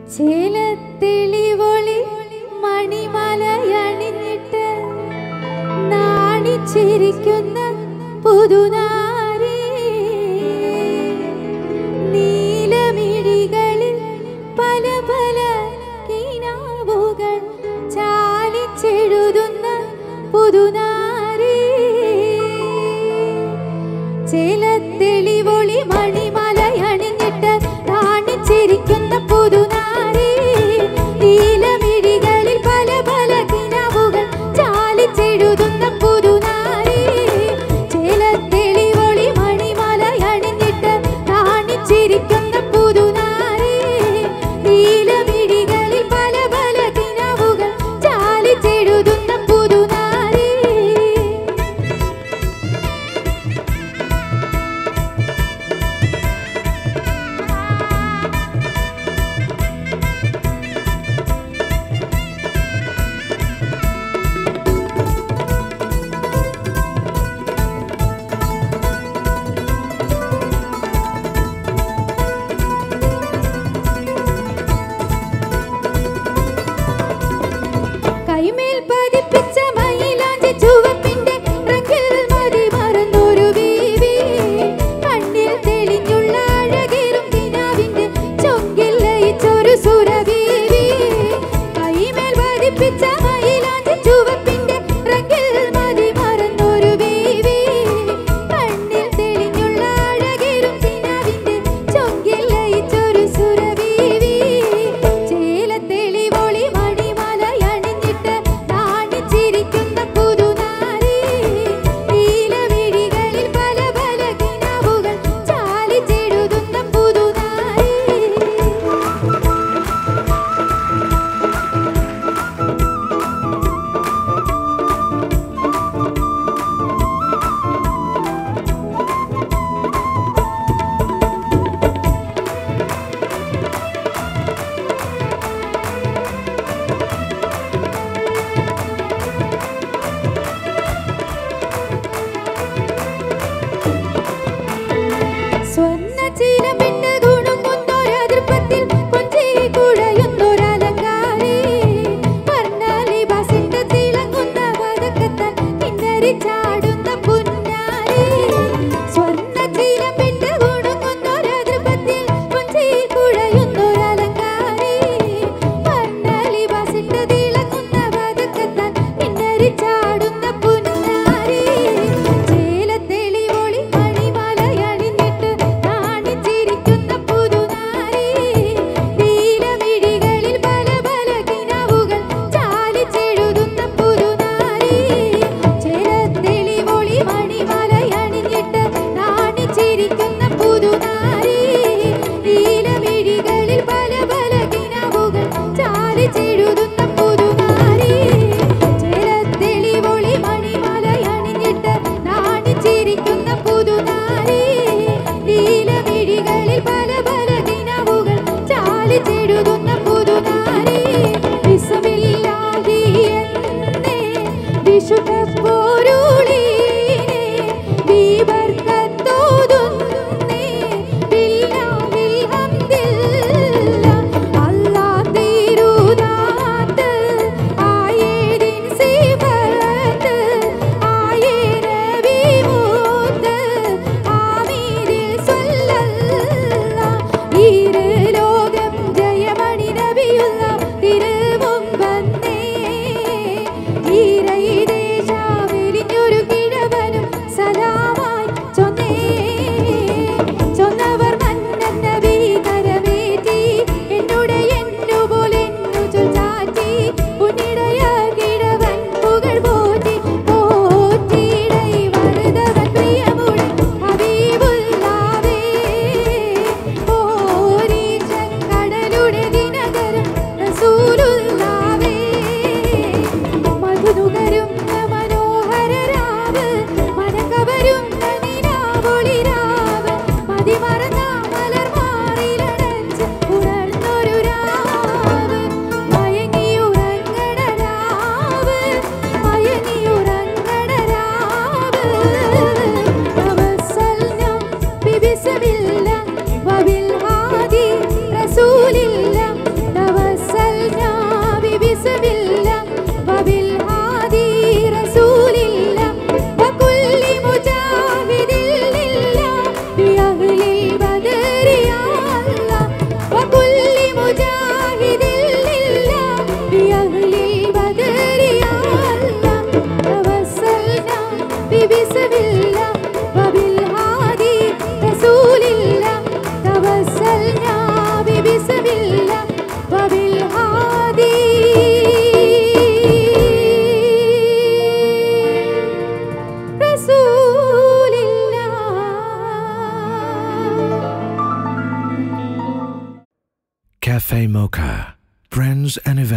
ചേലത്തെളിവൊളി മണിമലയണിഞ്ഞിട്ട് നാണിച്ചിരിക്കുന്ന പുതുനാരി നീലമിഴികളിൽ പല പല കിനാവുകൾ ചാലിച്ചെഴുതുന്ന പുതുനാരി ചേലത്തെളിവൊളി മണിമലയണിഞ്ഞിട്ട് നാണിച്ചിരിക്കുന്ന പുതുനാരി നീലമിഴികളിൽ പല പല കിനാവുകൾ ചാലിച്ചെഴുതുന്ന പുതുനാരി ചേലത്തെളിവൊളി മണിമലയണിഞ്ഞിട്ട് നാണിച്ചിരിക്കുന്ന പുതുനാരി നീലമിഴികളിൽ പല പല കിനാവുകൾ ചാലിച്ചെഴുതുന്ന പുതുനാരി കൈമേൽ പതിപ്പിച്ച മയിലാഞ്ചി ചുവപ്പിന്റെ റംഗിൽ മതി മറന്നൊരു ബീവി കണ്ണിൽ തെളിഞ്ഞുള്ള അഴകിലും കിനാവിന്റെ ചൊങ്കിൽ ലയിച്ചൊരു സുരബീവി കൈമേൽ പതിപ്പിച്ച മയിലാഞ്ചി ചുവപ്പിന്റെ റംഗിൽ മതി മറന്നൊരു ബീവി കണ്ണിൽ തെളിഞ്ഞുള്ള അഴകിലും കിനാവിന്റെ ചൊങ്കിൽ ലയിച്ചൊരു സുരബീവി ചേലത്തെളിവൊളി മണിമലയണിഞ്ഞിട്ട് നാണിച്ചിരിക്കുന്ന പുതുനാരി നീലമിഴികളിൽ പല പല കിനാവുകൾ ചാലിച്ചെഴുതുന്ന പുതുനാരി സ്വർണ്ണചീലമിട്ട് ഗുണുങ്ങുന്നൊരതിർപ്പത്തിൽ കൊഞ്ചി കുഴയുന്നൊരലങ്കാരി വർണ്ണലിബാസിട്ട് തിളങ്ങുന്ന പതക്കത്താൽ കിന്നരിച്ചാടുന്ന പുന്നാരി സ്വർണ്ണചീലമിട്ട് ഗുണുങ്ങുന്നൊരതിർപ്പത്തിൽ കൊഞ്ചി കുഴയുന്നൊരലങ്കാരി വർണ്ണലിബാസിട്ട് തിളങ്ങുന്ന പതക്കത്താൽ കിന്നരിച്ചാടുന്ന പുന്നാരി ചേലത്തെളിവൊളി മണിമലയണിഞ്ഞിട്ട് നാണിച്ചിരിക്കുന്ന പുതുനാരി നീലമിഴികളിൽ പല പല കിനാവുകൾ ചാലിച്ചെഴുതുന്ന പുതുനാരി ചേലത്തെളിവൊളി മണിമലയണിഞ്ഞിട്ട് നാണിച്ചിരിക്കുന്ന പുതുനാരി നീലമിഴികളിൽ പല പല കിനാവുകൾ ചാലിച്ചെഴുതുന്ന പുതുനാരി ചേലത്തെളിവൊളി മണിമലയണിഞ്ഞിട്ട് നാണിച്ചിരിക്കുന്ന പുതുനാരി നീലമിഴികളിൽ പല പല കിനാവുകൾ ചാലിച്ചെഴുതുന്ന പുതുനാരി വിസമില്ലാഹി എന്നേ വിശുദ്ധ പൊരുളിനെ ബിബർക്കത്തോതുന്നേ ബില്ലാഹിൽ ഹംദില്ലാ അല്ലാഹ് തിരുനാത്ത് ആയേദിൻ സിഫത്ത് ആയേ നബി മൂത്ത് ആമീരിൽ സ്വല്ലല്ലാഹ് ഈര് ലോകം ജയമണി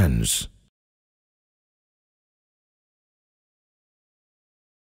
presents